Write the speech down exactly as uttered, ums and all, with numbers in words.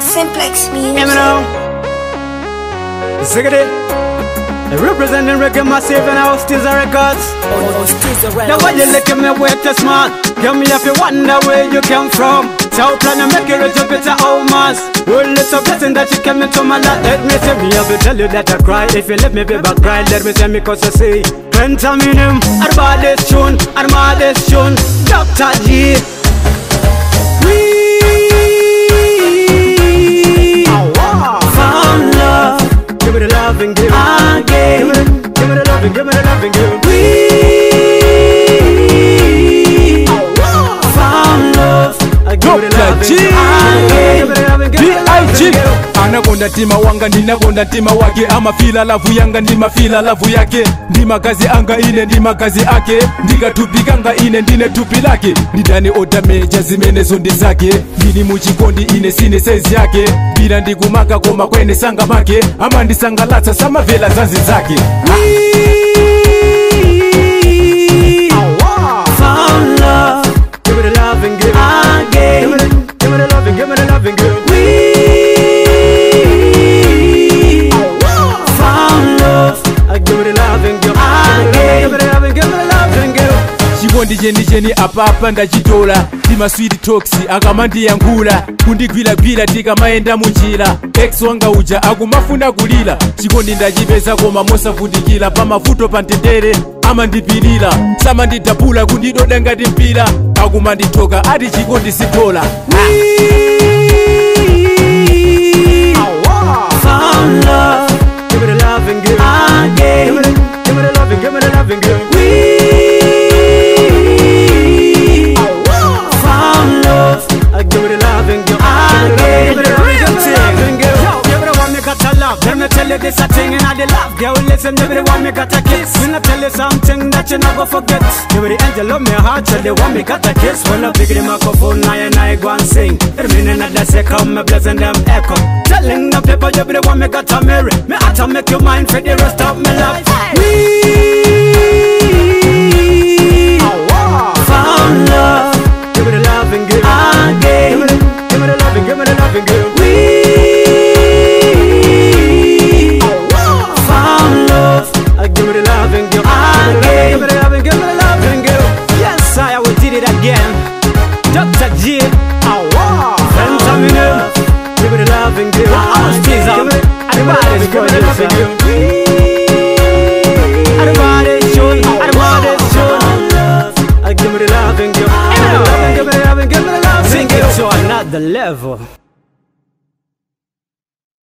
Simplex Music. Hear me now. Ziggity. Representing Reggae Massive and our Stiza Records. Now when you look at me with a smile, give me if you wonder where you came from. So plan to make it a better old mass. Well, it's a blessing that you came into my life. Let me tell me, I will tell you that I cry. If you let me be back cry, let me tell me cause I say Pentaminum, Arbades tune, Armades tune, Doctor G. We found love. Give me the love and give it again. Give me the love and give me the love and give it. We found love. Give me the love and give it again. Anakonda tima wanga ndinakonda tima wake, ama fila lavu yanga ndima fila lavu yake, ndima kazi anga ine ndima kazi ake, ndiga tupikanga ine ndine tupi lake, ndidani odameja zimene zondi zake, ndini muchikondi ine sine sezi yake, bila ndikumaka koma kwene sanga make, ama ndisangalatsa samavela zanzi zake. Found love. Give me the love and give it again. Give me the love and give me the love and give it. Chikondi jeni jeni apapa ndachitola, tima sweet talks akamandi yankula, kundigwila gwila tika maenda munjira, ex wanga uja akumafuna kulila, chikondi ndachipeza koma mosavundikila, pa mavuto pa ntendere amandipilira, samandidabula kundidoda ngati mpira, akumanditoka ati chikondi sitola. Found love. Give me the love and give it again. Give me the love and give me the love and give it. We found love. Give me the love and give it again. Give me the love and give it. Everyone me got a love. Let me tell you this a thing and I the love. Girl listen, everyone me got a kiss. When I tell you something that you never forget. Give me the angel of my heart. Tell the one me got a kiss. When I pick the microphone, I and I go and sing. The meaning of the second, me blessing them echo. Telling the people you be the one me got to marry. Me had to make your mind for the rest of my life. We found love. Give me the love and give it again. Give me the love and give me the love and give it. We found love. Give me the love and give it again. Give me the love and give me the love and give it. Yes, I will did it again. Doctor G. Pentaminum. Give me the love and give it. I'll still up. Everybody's going to love and give it. Everybody's showing. Everybody's showing. Give me the love and give it. Give me the love and give me the love and give me the love. Sing it to another level.